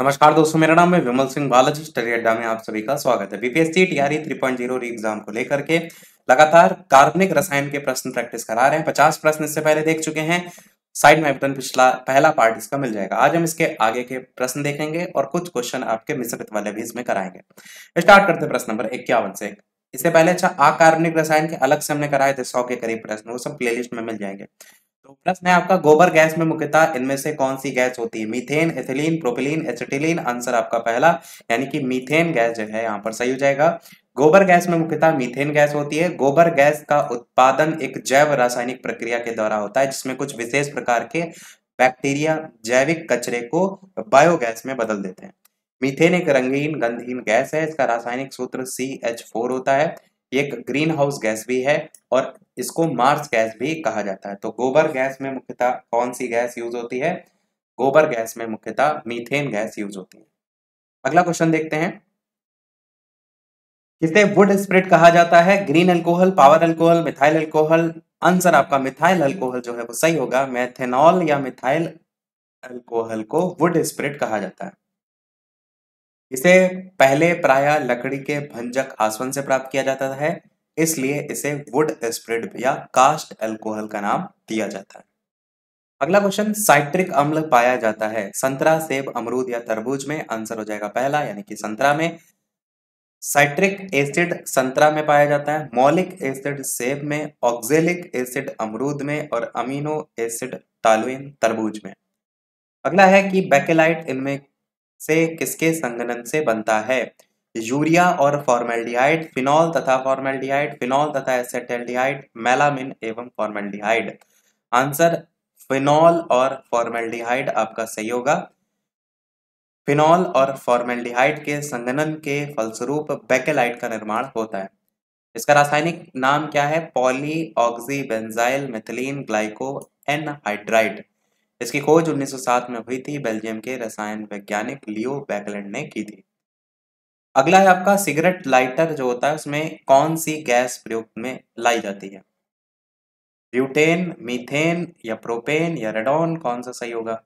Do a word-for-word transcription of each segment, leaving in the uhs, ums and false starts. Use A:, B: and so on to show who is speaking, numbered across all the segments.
A: नमस्कार दोस्तों, मेरा नाम है विमल सिंह बालाजी। स्टडी अड्डा में आप सभी का स्वागत है। BPSC TRE three point zero re exam को लेकर के लगातार कार्बनिक रसायन के प्रश्न प्रैक्टिस करा रहे हैं। पचास प्रश्न इससे पहले देख चुके हैं। साइड में बटन पिछला पहला पार्ट इसका मिल जाएगा। आज हम इसके आगे के प्रश्न देखेंगे और कुछ क्वेश्चन आपके मिश्रित वाले भी इसमें कराएंगे। स्टार्ट करते हैं प्रश्न नंबर इक्यावन से। इससे पहले अच्छा अकार्बनिक रसायन के अलग से हमने कराए थे सौ के करीब प्रश्न, वो सब प्लेलिस्ट में मिल जाएंगे। तो प्रश्न है आपका, गोबर गैस में मुख्यतः इनमें से कौन सी गैस होती है? Methane, ethylene, propylene, acetylene. Answer आपका पहला यानी कि मीथेन गैस जो है यहाँ पर सही हो जाएगा। गोबर गैस में मुख्यतः मीथेन गैस होती है। गोबर गैस का उत्पादन एक जैव रासायनिक प्रक्रिया के द्वारा होता है जिसमें कुछ विशेष प्रकार के बैक्टीरिया जैविक कचरे को बायोगैस में बदल देते हैं। मीथेन एक रंगीन गंधहीन गैस है। इसका रासायनिक सूत्र सी एच फोर होता है। एक ग्रीन हाउस गैस भी है और इसको मार्स गैस भी कहा जाता है। तो गोबर गैस में मुख्यतः कौन सी गैस यूज होती है? गोबर गैस में मुख्यतः मीथेन गैस यूज होती है। अगला क्वेश्चन देखते हैं, किसे वुड स्प्रिट कहा जाता है? Green alcohol, power alcohol, methyl alcohol. Answer आपका मिथाइल अल्कोहल जो है वो सही होगा। मेथेनॉल या मिथाइल अल्कोहल को वुड स्प्रिट कहा जाता है। इसे पहले प्रायः लकड़ी के भंजक आसवन से प्राप्त किया जाता है, इसलिए इसे वुड स्प्रिट या कास्ट अल्कोहल का नाम दिया जाता है। अगला क्वेश्चन, साइट्रिक अम्ल पाया जाता है संतरा, सेब, अमरूद या तरबूज में? आंसर हो जाएगा पहला यानी कि संतरा में। साइट्रिक एसिड संतरा में पाया जाता है, मौलिक एसिड सेब में, ऑक्जेलिक एसिड अमरूद में और अमीनो एसिड टॉलुइन तरबूज में। अगला है कि बेकेलाइट इनमें से किसके संघनन से बनता है? यूरिया और फॉर्मेल्डिहाइड, फिनॉल तथा फॉर्मेल्डिहाइड, फिनॉल तथा एसेटल्डिहाइड, मेलामिन एवं फॉर्मेल्डिहाइड। आंसर फिनॉल और फॉर्मेल्डिहाइड आपका सही होगा। फिनॉल और फॉर्मेल्डिहाइड के संघनन के फलस्वरूप बेकेलाइट का निर्माण होता है। इसका रासायनिक नाम क्या है? Poly oxy benzyl methylene glyco anhydride. इसकी खोज उन्नीस सौ सात में हुई थी। बेल्जियम के रसायन वैज्ञानिक लियो बैकलैंड ने की थी। अगला है आपका, सिगरेट लाइटर जो होता है उसमें कौन सी गैस प्रयोग में लाई जाती है? ब्यूटेन, मीथेन या प्रोपेन या रेडॉन? कौन सा सही होगा?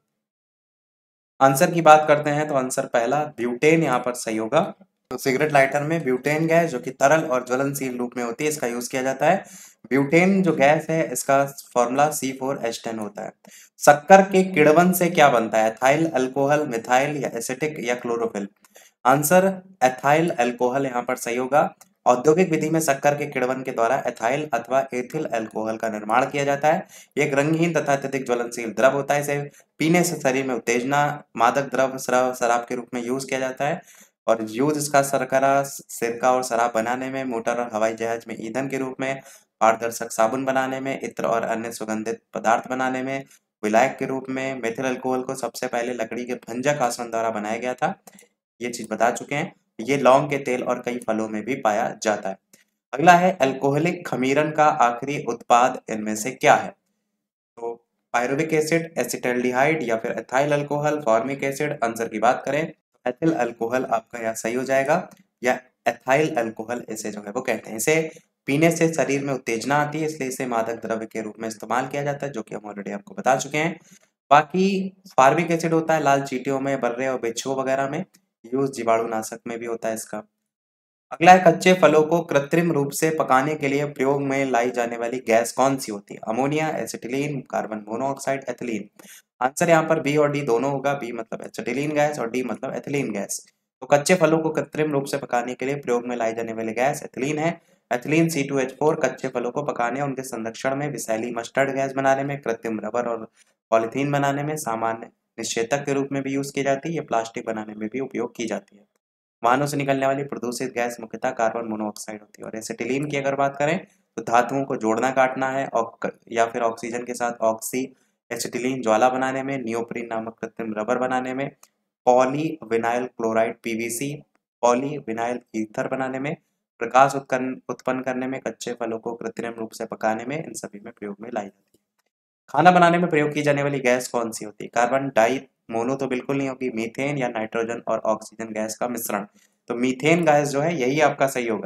A: आंसर की बात करते हैं तो आंसर पहला ब्यूटेन यहाँ पर सही होगा। तो सिगरेट लाइटर में ब्यूटेन गैस जो कि तरल और ज्वलनशील रूप में होती है इसका यूज किया जाता है। ब्यूटेन जो गैस है इसका formula C four H ten होता है। शक्कर के किण्वन से क्या बनता है? एथाइल अल्कोहल, मिथाइल या एसिटिक या क्लोरोफिल? आंसर एथाइल अल्कोहल यहाँ पर सही होगा। औद्योगिक विधि में शक्कर के किण्वन के द्वारा एथाइल अथवा एथिल अल्कोहल का निर्माण किया जाता है। एक रंगहीन तथा अत्यधिक ज्वलनशील द्रव होता है। इसे पीने से शरीर में उत्तेजना, मादक द्रव्य, स्राव, शराब के रूप में यूज किया जाता है और यूज इसका शर्करा, सिरका और शराब बनाने में, मोटर और हवाई जहाज में ईंधन के रूप में, पारदर्शक साबुन बनाने में, इत्र और अन्य सुगंधित पदार्थ बनाने में, विलायक के रूप में। मेथिल अल्कोहल को सबसे पहले लकड़ी के भंजक आसवन द्वारा बनाया गया था, ये चीज बता चुके हैं। ये लौंग के तेल और कई फलों में भी पाया जाता है। अगला है, अल्कोहलिक खमीरन का आखिरी उत्पाद इनमें से क्या है? तो पायरुविक एसिड, एसिटल्डिहाइड या फिर ethyl alcohol, formic acid. Answer की बात करें तो एथिल अल्कोहल आपका यहाँ सही हो जाएगा या एथाइल अल्कोहल इसे जो है वो कहते हैं। इसे पीने से शरीर में उत्तेजना आती है इसलिए इसे मादक द्रव्य के रूप में इस्तेमाल किया जाता है, जो कि हम ऑलरेडी आपको बता चुके हैं। बाकी फॉर्मिक एसिड होता है लाल चींटियों में, बर्रे और बिच्छुओं वगैरह में यूज, जीवाणुनाशक में भी होता है इसका। अगला है, कच्चे फलों को कृत्रिम रूप से पकाने के लिए प्रयोग में लाई जाने वाली गैस कौन सी होती है? Ammonia, acetylene, carbon monoxide, ethylene. Answer यहाँ पर बी और डी दोनों होगा। बी मतलब एसिटिलीन गैस और डी मतलब एथिलीन गैस। तो कच्चे फलों को कृत्रिम रूप से पकाने के लिए प्रयोग में लाई जाने वाली गैस एथिलीन है। Ethylene C two H four कच्चे फलों को पकाने, उनके संरक्षण में, विषैली मस्टर्ड गैस बनाने में, कृत्रिम रबर और पॉलिथीन बनाने में, सामान्य निषेचक के रूप में भी यूज की जाती है। ये प्लास्टिक बनाने में भी उपयोग की जाती है। वाहनों से निकलने वाली प्रदूषित गैस मुख्यतः कार्बन मोनोऑक्साइड होती है। और एसिटिलीन की अगर बात करें तो धातुओं को जोड़ना काटना है और या फिर ऑक्सीजन के साथ ऑक्सी एसिटिलीन ज्वाला बनाने में, नियोप्रीन नामक कृत्रिम रबर बनाने में, poly vinyl chloride PVC, poly vinyl ether बनाने में, प्रकाश उत्पन्न उत्पन्न करने में, कच्चे फलों को कृत्रिम रूप से पकाने में, इन सभी में प्रयोग में लाई जाती है। खाना बनाने में प्रयोग की जाने वाली गैस कौन सी होती है? कार्बन डाई मोनो तो बिल्कुल नहीं होगी, मीथेन या नाइट्रोजन और ऑक्सीजन गैस का मिश्रण। तो मीथेन गैस जो है यही आपका सही होगा।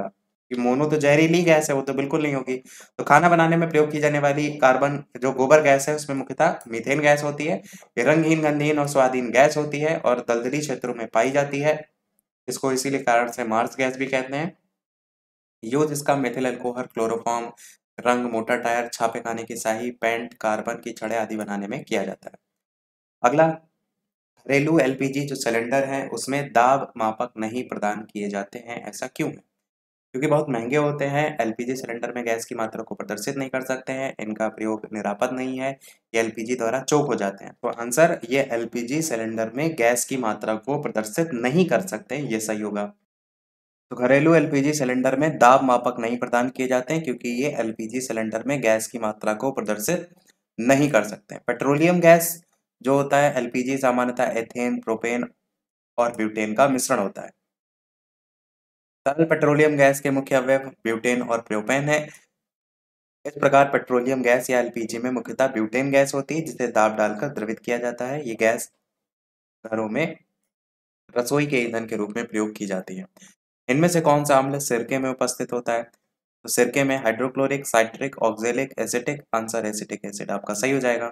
A: कि मोनो तो जहरीली गैस है, वो तो बिल्कुल नहीं होगी। तो खाना बनाने में प्रयोग की जाने वाली कार्बन जो गोबर गैस है उसमें मुख्यतः मीथेन गैस होती है। ये रंगहीन, गंधहीन और स्वादहीन गैस होती है और दलदली क्षेत्रों में पाई जाती है। इसको इसीलिए कारण से मार्स गैस भी कहते हैं। यूज इसका मेथिल अल्कोहल, क्लोरोफॉर्म, रंग, मोटर टायर, छापे खाने की स्याही, पेंट, कार्बन की छड़ें आदि बनाने में किया जाता है। अगला, घरेलू एलपीजी जो सिलेंडर है उसमें दाब मापक नहीं प्रदान किए जाते हैं, ऐसा क्यों है? क्योंकि बहुत महंगे होते हैं। एलपीजी सिलेंडर में गैस की मात्रा को प्रदर्शित नहीं कर सकते हैं, इनका प्रयोग निरापद नहीं है, ये एलपीजी द्वारा चोक हो जाते हैं। तो आंसर, ये एलपीजी सिलेंडर में गैस की मात्रा को प्रदर्शित नहीं कर सकते, ये सही होगा। तो घरेलू एलपीजी सिलेंडर में दाब मापक नहीं प्रदान किए जाते हैं क्योंकि ये एलपीजी सिलेंडर में गैस की मात्रा को प्रदर्शित नहीं कर सकते। पेट्रोलियम गैस जो होता है एलपीजी सामान्यतः एथेन, प्रोपेन और ब्यूटेन का मिश्रण होता है। तरल पेट्रोलियम गैस के मुख्य अवयव ब्यूटेन और प्रोपेन है। इस प्रकार पेट्रोलियम गैस या एलपीजी में मुख्यतः ब्यूटेन गैस होती है जिसे दाब डालकर द्रवित किया जाता है। ये गैस घरों में रसोई के ईंधन के रूप में प्रयोग की जाती है। इनमें से कौन सा अम्ल सिरके में उपस्थित होता है? तो सिरके में hydrochloric, citric, oxalic, acetic, answer acetic acid आपका सही हो जाएगा।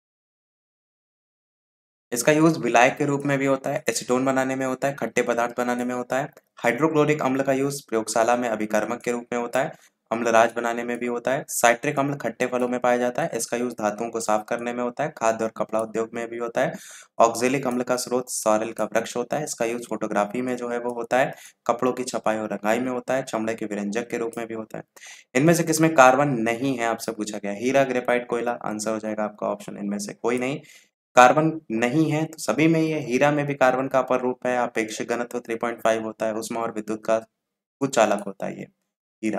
A: इसका यूज विलायक के रूप में भी होता है, एसीटोन बनाने में होता है, खट्टे पदार्थ बनाने में होता है। हाइड्रोक्लोरिक अम्ल का यूज प्रयोगशाला में अभिकारक के रूप में होता है, अम्लराज बनाने में भी होता है। साइट्रिक अम्ल खट्टे फलों में पाया जाता है, इसका यूज धातुओं को साफ करने में होता है, खाद्य और कपड़ा उद्योग में भी होता है। ऑक्जेलिक अम्ल का स्रोत सॉरेल का वृक्ष होता है, इसका यूज फोटोग्राफी में जो है वो होता है, कपड़ों की छपाई और रंगाई में होता है, चमड़े के व्यंजक के रूप में भी होता है। इनमें से किसमें कार्बन नहीं है आपसे पूछा गया? हीरा, ग्रेफाइट, कोयला, आंसर हो जाएगा आपका ऑप्शन इनमें से कोई नहीं। कार्बन नहीं है तो सभी में ही है। हीरा में भी कार्बन का अपर रूप है, अपेक्षित घनत्व तीन पॉइंट पाँच होता है, उष्मा और विद्युत का कुचालक होता है ये हीरा।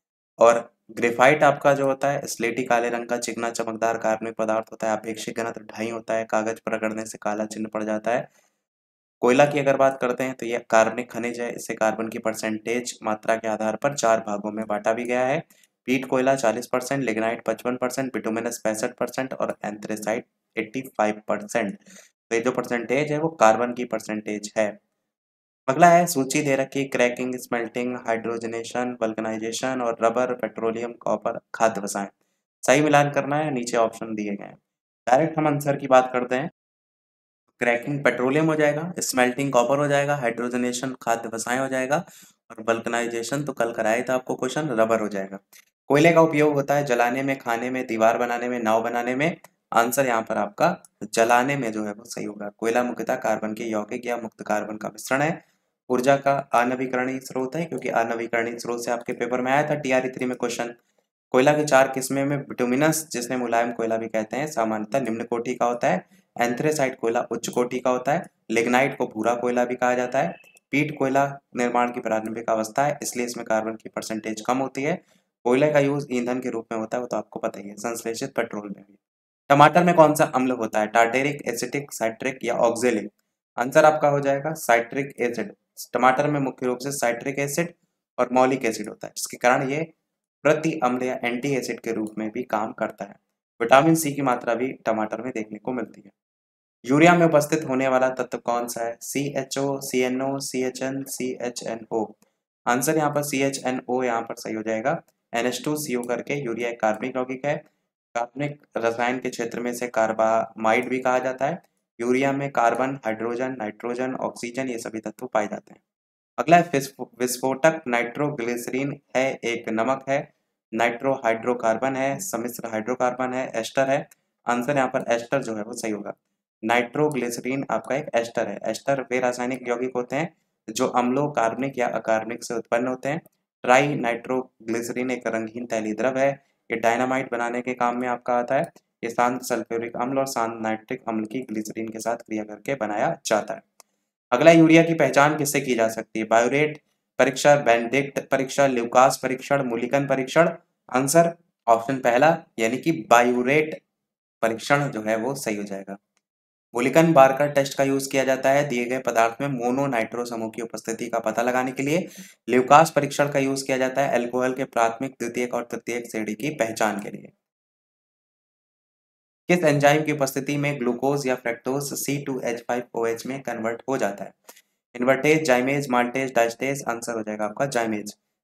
A: और ग्रेफाइट आपका जो होता है स्लेटी काले रंग का चिकना चमकदार कार्बनिक पदार्थ होता है, अपेक्षित घनत्व ढाई होता है, कागज पर रगड़ने से काला चिन्ह पड़ जाता है। कोयला की अगर बात करते हैं तो यह कार्बनिक खनिज है, इसे कार्बन की परसेंटेज मात्रा के आधार पर चार भागों में बांटा भी गया है। पीट कोयला चालीस परसेंट, लिग्नाइट पचपन परसेंट, बिटुमिनस पैंसठ परसेंट और एंथ्रेसाइट पचासी परसेंट। तो ये जो परसेंटेज है वो कार्बन की परसेंटेज है। अगला है सूची दे रखी, क्रैकिंग, स्मेल्टिंग, हाइड्रोजनेशन, वल्कनाइजेशन और रबर, पेट्रोलियम, कॉपर, खाद्य वसाएं। सही मिलान करना है, नीचे ऑप्शन दिए गए हैं। डायरेक्ट हम आंसर की बात करते हैं। क्रैकिंग पेट्रोलियम हो जाएगा, स्मेल्टिंग कॉपर हो जाएगा, हाइड्रोजनेशन खाद्य वसाएं हो जाएगा और वल्कनाइजेशन तो कल कराया था आपको क्वेश्चन, रबर हो जाएगा। कोयले का उपयोग होता है जलाने में, खाने में, दीवार बनाने में, नाव बनाने में। आंसर यहाँ पर आपका जलाने में जो है वो सही होगा। कोयला मुख्यतः कार्बन के यौगिक या मुक्त कार्बन का मिश्रण है। ऊर्जा का अनवीकरणीय स्रोत है क्योंकि अनवीकरणीय स्रोत से आपके पेपर में आया था टीआरई थ्री में क्वेश्चन। कोयला की चार किस्में में बिटुमिनस जिसमें मुलायम कोयला भी कहते हैं सामान्यतः निम्न कोटि का होता है। एंथ्रेसाइट कोयला उच्च कोटि का होता है। लिग्नाइट को भूरा कोयला भी कहा जाता है। पीट कोयला निर्माण की प्रारंभिक अवस्था है इसलिए इसमें कार्बन की परसेंटेज कम होती है। कोयले का यूज ईंधन के रूप में होता है, वो तो आपको पता ही है, संश्लेषित पेट्रोल में भी। टमाटर में कौन सा अम्ल होता है? टार्टेरिक, एसिटिक, साइट्रिक या ऑक्जेलिक? आंसर आपका हो जाएगा साइट्रिक एसिड। टमाटर में मुख्य रूप से साइट्रिक एसिड और मौलिक एसिड होता है जिसके कारण ये प्रति अम्ल या एंटी एसिड के रूप में भी काम करता है। विटामिन सी की मात्रा भी टमाटर में देखने को मिलती है। यूरिया में उपस्थित होने वाला तत्व कौन सा है? C H O, C N O, C H N, C H N O. Answer यहाँ पर सी एच एन ओ यहाँ पर सही हो जाएगा। N H two C O करके यूरिया एक कार्बनिक यौगिक है। कार्बनिक रसायन के क्षेत्र में इसे कार्बामाइड भी कहा जाता है। यूरिया में कार्बन, हाइड्रोजन, नाइट्रोजन, ऑक्सीजन ये सभी तत्व पाए जाते हैं। अगला है विस्फो- विस्फोटक नाइट्रोग्लिसरीन है, एक नमक है, नाइट्रो हाइड्रोकार्बन है, सम्मिश्र हाइड्रोकार्बन है, एस्टर है। आंसर यहाँ पर एस्टर जो है वो सही होगा। नाइट्रोग्लिसरीन आपका एक एस्टर है। एस्टर वे रासायनिक यौगिक होते हैं जो अम्लों, कार्बनिक या अकार्बनिक से उत्पन्न होते हैं। ट्राई नाइट्रोग्लिसरीन एक रंगहीन तैलीय द्रव है, ये डायनामाइट बनाने के काम में आपका आता है। ये शांत सल्फ्यूरिक अम्ल और शांत नाइट्रिक अम्ल की ग्लिसरीन के साथ क्रिया करके बनाया जाता है। अगला, यूरिया की पहचान किससे की जा सकती है? बायोरेट परीक्षा, बेनेडिक्ट परीक्षा, ल्यूकास परीक्षण, मूल्यांकन परीक्षण। आंसर ऑप्शन पहला यानी कि बायोरेट परीक्षण जो है वो सही हो जाएगा। मूल्यांकन बारकर टेस्ट का यूज किया जाता है दिए गए पदार्थ में मोनो नाइट्रो समूह की उपस्थिति का पता लगाने के लिए। ल्यूकास परीक्षण का यूज किया जाता है अल्कोहल के प्राथमिक, द्वितीयक और तृतीयक श्रेणी की पहचान के लिए। किस एंजाइम की उपस्थिति में ग्लूकोज या fructose C two H five O H में कन्वर्ट हो जाता है? Invertase, zymase, maltase, diastase. Answer हो जाएगा आपका जाइमेज।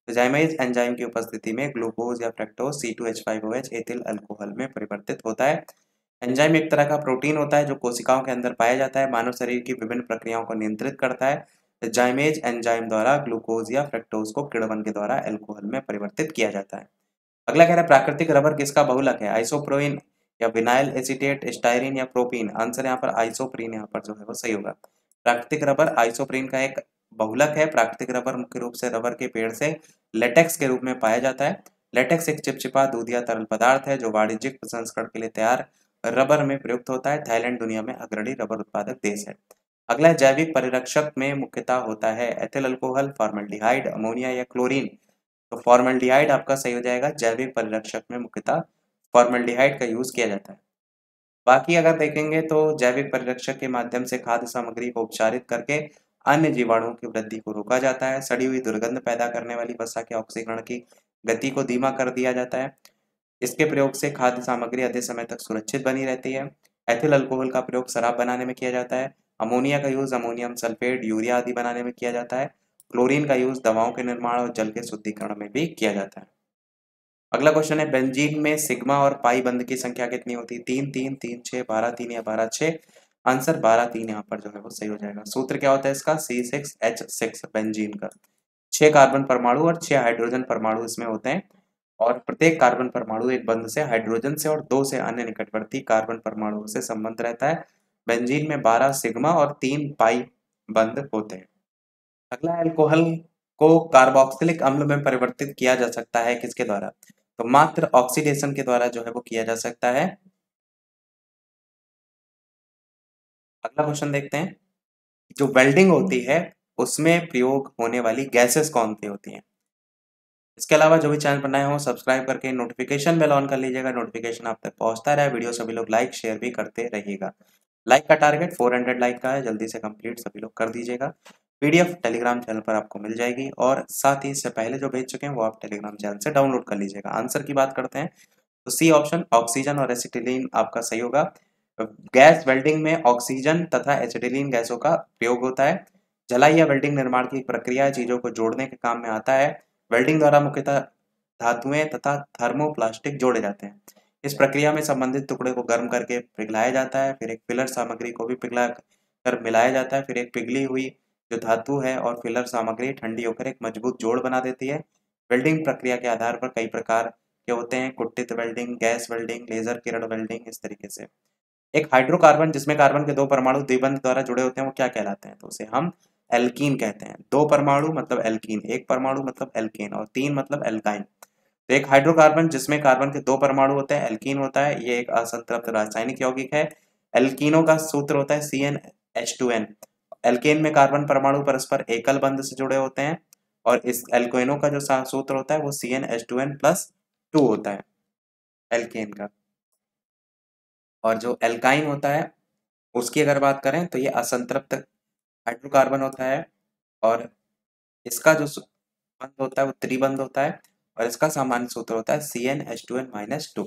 A: तो जाइमेज एंजाइम की उपस्थिति में ग्लूकोज या fructose C two H five O H ethyl alcohol में परिवर्तित होता है। एंजाइम एक तरह का प्रोटीन होता है जो कोशिकाओं के अंदर पाया जाता है, मानव शरीर की विभिन्न प्रक्रियाओं को नियंत्रित करता है। तो जाइमेज एंजाइम द्वारा ग्लूकोज या फ्रक्टोज को किण्वन के द्वारा अल्कोहल में परिवर्तित किया जाता है। अगला कह रहा है प्राकृतिक रबर किसका बहुलक है? आइसोप्रोइन या विनाइल एसीटेट, स्टाइरिन या प्रोपीन? आंसर यहाँ पर आइसोप्रीन यहाँ पर जो है वो सही होगा। प्राकृतिक रबर आइसोप्रीन का एक बहुलक है। प्राकृतिक रबर मुख्य रूप से रबर के पेड़ से लेटेक्स के रूप में पाया जाता है। लेटेक्स एक चिपचिपा दूधिया तरल पदार्थ है जो वाणिज्यिक प्रसंस्करण के लिए तैयार रबर में प्रयुक्त होता है। थाईलैंड दुनिया में अग्रणी रबर उत्पादक देश है। अगला जैविक परिरक्षक में मुख्यतः होता है एथिल अल्कोहल, फॉर्मल्डिहाइड, अमोनिया या क्लोरीन? तो फॉर्मल्डिहाइड आपका सही हो जाएगा। जैविक परिरक्षक में मुख्यतः फॉर्मल्डिहाइड का यूज किया जाता है। बाकी अगर देखेंगे तो जैविक परिरक्षक के माध्यम से खाद्य सामग्री को उपचारित करके अन्य जीवाणुओं की वृद्धि को रोका जाता है। सड़ी हुई दुर्गंध पैदा करने वाली वसा के ऑक्सीकरण की गति को धीमा कर दिया जाता है। इसके प्रयोग से खाद्य सामग्री अधिक समय तक सुरक्षित बनी रहती है। एथिल अल्कोहल का प्रयोग शराब बनाने में किया जाता है। अमोनिया का यूज अमोनियम सल्फेट, यूरिया आदि बनाने में किया जाता है। क्लोरीन का यूज दवाओं के निर्माण और जल के शुद्धिकरण में भी किया जाता है। अगला क्वेश्चन है बेंजीन में सिग्मा और पाई बंध की संख्या कितनी होती है? तीन तीन तीन छः बारह तीन या बारह छः? आंसर बारह तीन यहाँ पर जो है वो सही हो जाएगा। सूत्र क्या होता है इसका? C six H six benzene का। छह कार्बन परमाणु और छह हाइड्रोजन परमाणु इसमें होते हैं और प्रत्येक कार्बन परमाणु एक बंध से हाइड्रोजन से और दो से अन्य निकटवर्ती कार्बन परमाणुओं से संबंध रहता है। बेंजीन में बारह सिग्मा और तीन पाई बंध होते हैं। अगला अल्कोहल को कार्बोक्सिलिक अम्ल में परिवर्तित किया जा सकता है किसके द्वारा? तो मात्र ऑक्सीडेशन के द्वारा जो है वो किया जा सकता है। अगला क्वेश्चन देखते हैं। जो वेल्डिंग होती है उसमें प्रयोग होने वाली गैसेस कौन सी होती हैं? इसके अलावा जो भी चैनल पर नए हो सब्सक्राइब करके नोटिफिकेशन बेल ऑन कर लीजिएगा, नोटिफिकेशन आप तक पहुंचता रहे। वीडियो सभी लोग लाइक शेयर भी करते रहिएगा। लाइक का टारगेट चार सौ लाइक का है, जल्दी से कंप्लीट सभी लोग कर दीजिएगा। पीडीएफ टेलीग्राम चैनल पर आपको मिल जाएगी और साथ ही इससे पहले जो भेज चुके हैं वो आप टेलीग्राम चैनल से डाउनलोड कर लीजिएगा। आंसर की बात करते हैं तो सी ऑप्शन ऑक्सीजन और एसिटिलीन आपका सही होगा। गैस वेल्डिंग में ऑक्सीजन तथा एसिटिलीन गैसों का प्रयोग होता है। जलाई या वेल्डिंग निर्माण की प्रक्रिया चीजों को जोड़ने के काम में आता है। वेल्डिंग द्वारा मुख्यतः धातुएं तथा थर्मोप्लास्टिक जोड़े जाते हैं। इस प्रक्रिया में संबंधित टुकड़े को गर्म करके पिघलाया जाता है, फिर एक फिलर सामग्री को भी पिघला कर मिलाया जाता है, फिर एक पिघली हुई जो धातु है और फिलर सामग्री ठंडी होकर एक मजबूत जोड़ बना देती है। वेल्डिंग प्रक्रिया के आधार पर कई प्रकार के होते हैं, कुट्टित वेल्डिंग, गैस वेल्डिंग, लेजर किरण वेल्डिंग, इस तरीके से। एक हाइड्रोकार्बन जिसमें कार्बन के दो परमाणु द्विबंध द्वारा जुड़े होते हैं वो क्या कहलाते हैं? तो उसे हम एल्कीन कहते हैं। दो परमाणु मतलब एल्कीन, एक परमाणु मतलब एल्केन और तीन मतलब एल्काइन। तो एक हाइड्रोकार्बन जिसमें कार्बन के दो परमाणु होते हैं एल्कीन होता है। ये एक असंतृप्त रासायनिक यौगिक है। एल्कीनों का सूत्र होता है C N H two N. Alkane में कार्बन परमाणु परस्पर एकल बंध से जुड़े होते हैं और इस एल्केनों का जो सूत्र होता है वो C N H two N plus two होता है एल्केन का। और जो एल्काइन होता है उसकी अगर बात करें तो ये असंतृप्त हाइड्रोकार्बन होता है और इसका जो बंध होता है वो त्रिबंध होता है और इसका सामान्य सूत्र होता है C N H two N minus two.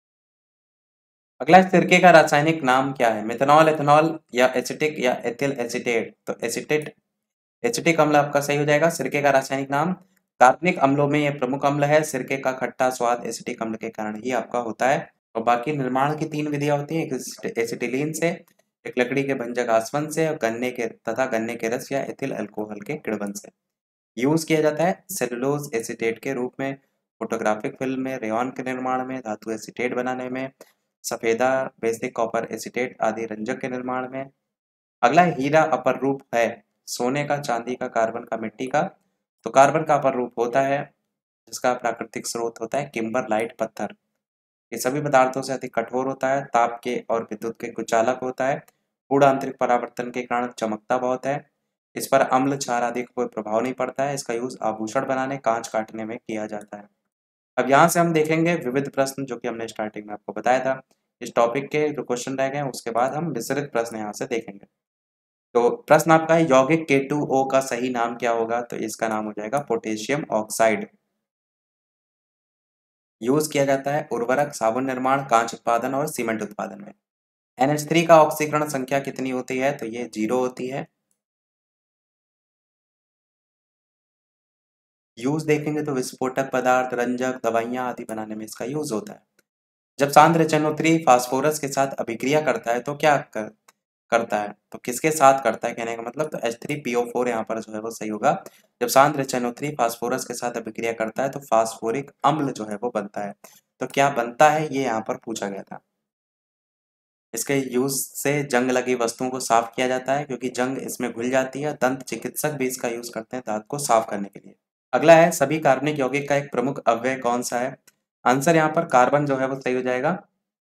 A: अगला सिरके का रासायनिक नाम क्या है? मेथनॉल, एथेनॉल या एसिटिक या एथिल एसिटेट? तो एसिटेट एसिटिक अम्ल आपका सही हो जाएगा। सिरके का रासायनिक नाम कार्बनिक अम्लों में यह प्रमुख अम्ल है। सिरके का खट्टा स्वाद एसिटिक अम्ल के कारण ही आपका होता है। और बाकी निर्माण की तीन विधियां होती हैं, एक एसिटिलीन से, एक लकड़ी के भंजक आसवन से और गन्ने के तथा गन्ने के रस या एथिल अल्कोहल के किण्वन से। यूज किया जाता है सेलुलोज एसिटेट के रूप में, फोटोग्राफिक फिल्म में, रेयॉन के निर्माण में, धातु एसिटेट बनाने में, सफेदा बेसिक कॉपर एसिटेट आदि रंजक के निर्माण में। अगला हीरा अपर रूप है सोने का, चांदी का, कार्बन का, मिट्टी का? तो कार्बन का अपर रूप होता है जिसका प्राकृतिक स्रोत होता है किम्बरलाइट पत्थर। ये सभी पदार्थों से अधिक कठोर होता है, ताप के और विद्युत के कुचालक होता है, पूर्ण आंतरिक परावर्तन के कारण चमकता बहुत है, इस पर अम्ल क्षार आदि का कोई प्रभाव नहीं पड़ता है। इसका यूज आभूषण बनाने, कांच काटने में किया जाता है। अब यहाँ से हम देखेंगे विविध प्रश्न जो कि हमने स्टार्टिंग में आपको बताया था। इस टॉपिक के जो क्वेश्चन रह गए उसके बाद हम विस्तृत प्रश्न यहाँ से देखेंगे। तो प्रश्न आपका है यौगिक के टू ओ का सही नाम क्या होगा? तो इसका नाम हो जाएगा पोटेशियम ऑक्साइड। यूज किया जाता है उर्वरक, साबुन निर्माण, कांच उत्पादन और सीमेंट उत्पादन में। एन एच थ्री का ऑक्सीकरण संख्या कितनी होती है? तो ये जीरो होती है। यूज देखेंगे तो विस्फोटक पदार्थ, रंजक, दवाइयां आदि बनाने में इसका यूज होता है। जब सांद्र H N O three phosphorus के साथ अभिक्रिया करता है तो क्या कर, करता है, तो किसके साथ करता है कहने का मतलब, तो H three P O four यहाँ पर जो है वो सही होगा। जब सांद्र H N O three phosphorus के साथ अभिक्रिया करता है तो फास्फोरिक अम्ल जो है वो बनता है। तो क्या बनता है ये यहाँ पर पूछा गया था। इसके यूज से जंग लगी वस्तुओं को साफ किया जाता है, क्योंकि जंग इसमें घुल जाती है। दंत चिकित्सक भी इसका यूज करते हैं दांत को साफ करने के लिए। अगला है, सभी कार्बनिक यौगिक का एक प्रमुख अव्यय कौन सा है। आंसर यहाँ पर कार्बन जो है वो सही हो जाएगा।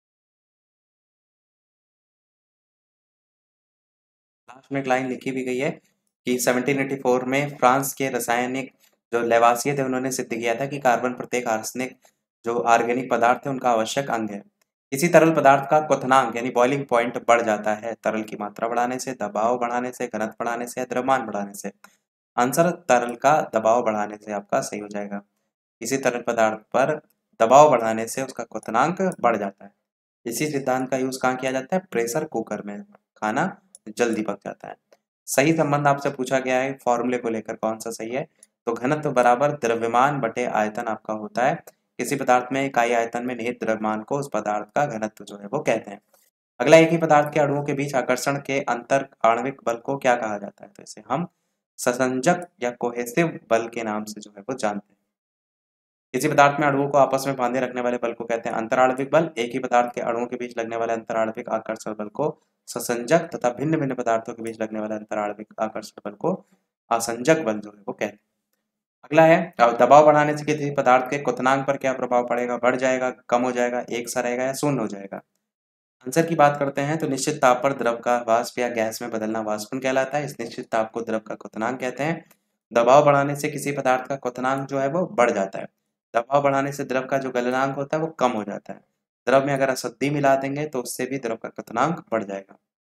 A: लास्ट में एक लाइन लिखी भी गई है कि सेवनटीन एटी फोर में फ्रांस के रासायनिक जो लेवासिये थे उन्होंने सिद्ध किया था कि कार्बन प्रत्येक आर्सेनिक जो ऑर्गेनिक पदार्थ है उनका आवश्यक अंग है। किसी तरल पदार्थ का क्वथनांक यानी बॉइलिंग पॉइंट बढ़ जाता है तरल की मात्रा बढ़ाने से, दबाव बढ़ाने से, घनत्व बढ़ाने से या द्रव्यमान बढ़ाने से। आंसर तरल का दबाव बढ़ाने से आपका सही हो जाएगा। किसी तरल पदार्थ पर दबाव बढ़ाने से उसका क्वथनांक बढ़ जाता है। इसी सिद्धांत का यूज कहाँ किया जाता है, प्रेशर कुकर में खाना जल्दी पक जाता है। सही संबंध आपसे पूछा गया है फॉर्मूले को लेकर, कौन सा सही है, तो घनत्व बराबर द्रव्यमान बटे आयतन आपका होता है। किसी पदार्थ में इकाई आयतन में निहित द्रव्यमान को उस पदार्थ का घनत्व जो है वो कहते हैं। अगला, एक ही पदार्थ के अणुओं के बीच आकर्षण के अंतर आणविक बल को क्या कहा जाता है, तो इसे हम ससंजक या कोहेसिव बल के नाम से जो है वो जानते हैं। किसी पदार्थ में अणुओं को आपस में बांधे रखने वाले बल को कहते हैं अंतराणविक बल। एक ही पदार्थ के अणुओं के बीच लगने वाले अंतराणविक आकर्षण बल को ससंजक तथा भिन्न भिन्न पदार्थों के बीच लगने वाले अंतराणविक आकर्षण बल को आसंजक बल जो है वो कहते हैं। अगला है, दबाव बढ़ाने से किसी पदार्थ के क्वथनांक पर क्या प्रभाव पड़ेगा, बढ़ जाएगा, कम हो जाएगा, एक सा रहेगा या शून्य हो जाएगा। आंसर की बात करते हैं तो निश्चित ताप पर द्रव का वाष्प या गैस में बदलना वाष्पन कहलाता है। इस निश्चित ताप को द्रव का क्वथनांक कहते हैं। दबाव बढ़ाने से किसी पदार्थ का क्वथनांक जो है वो बढ़ जाता है। दबाव बढ़ाने से द्रव का जो गलनांक होता है वो कम हो जाता है। द्रव में अगर अशुद्धि मिला देंगे तो उससे भी द्रव का क्वथनांक बढ़ जाएगा।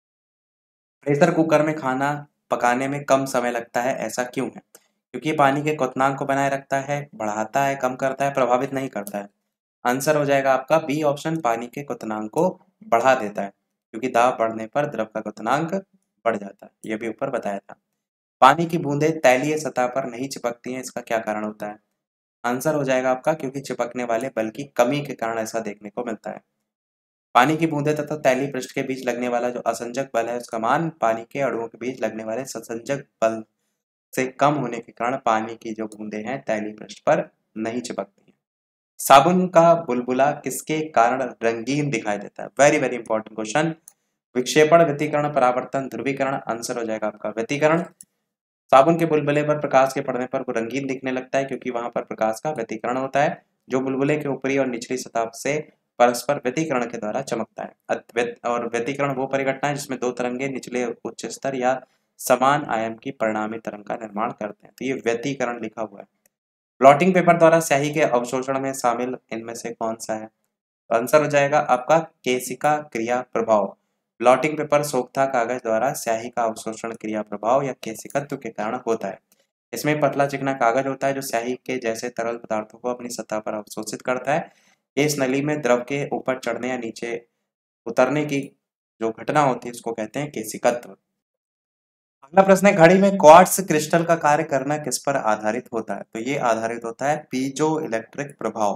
A: प्रेशर कुकर में खाना पकाने में कम समय लगता है, ऐसा क्यों है, क्योंकि ये पानी के क्वथनांक को बनाए रखता है, बढ़ाता है, कम करता है, प्रभावित नहीं करता है। आंसर हो जाएगा आपका बी ऑप्शन, पानी के क्वथनांक को बढ़ा देता है, क्योंकि दाब बढ़ने पर द्रव का क्वथनांक बढ़ जाता है। यह भी ऊपर बताया था। पानी की बूंदें तैलीय सतह पर नहीं चिपकती हैं, इसका क्या कारण होता है। आंसर हो जाएगा आपका क्योंकि चिपकने वाले बल की कमी के कारण ऐसा देखने को मिलता है। पानी की बूंदें तथा तैलीय पृष्ठ के बीच लगने वाला जो असंजक बल है उसका मान पानी के अणुओं के बीच लगने वाले ससंजक बल से कम होने के कारण पानी की जो बूंदें हैं तैलीय पृष्ठ पर नहीं चिपकती हैं। साबुन का बुलबुला किसके कारण रंगीन दिखाई देता है, वेरी वेरी इंपॉर्टेंट क्वेश्चन। विक्षेपण, व्यतिकरण, परावर्तन, ध्रुवीकरण। आंसर हो जाएगा आपका व्यतिकरण। साबुन के बुलबुले पर प्रकाश के पड़ने पर वो रंगीन दिखने लगता है क्योंकि वहां पर प्रकाश का व्यतिकरण होता है, जो बुलबुले के ऊपरी और निचली सतह से परस्पर व्यतिकरण के द्वारा चमकता है। और व्यतिकरण वो परिघटना है जिसमें दो तरंगे निचले उच्च स्तर या समान आयाम की परिणामी तरंग का निर्माण करते हैं, तो ये व्यतिकरण लिखा हुआ है। ब्लॉटिंग पेपर द्वारा स्याही के अवशोषण में शामिल इनमें से कौन सा है, आंसर हो जाएगा आपका केशिका क्रिया प्रभाव। ब्लॉटिंग पेपर सोखता कागज द्वारा स्याही का अवशोषण क्रिया प्रभाव या केशिकत्व के कारण होता है। इसमें पतला चिकना कागज होता है जो स्याही के जैसे तरल पदार्थों को अपनी सतह पर अवशोषित करता है। ये इस नली में द्रव के ऊपर चढ़ने या नीचे उतरने की जो घटना होती है उसको कहते हैं केशिकत्व। अगला प्रश्न है, घड़ी में क्वार्ट्ज क्रिस्टल का कार्य करना किस पर आधारित होता है, तो ये आधारित होता है पीजो इलेक्ट्रिक प्रभाव।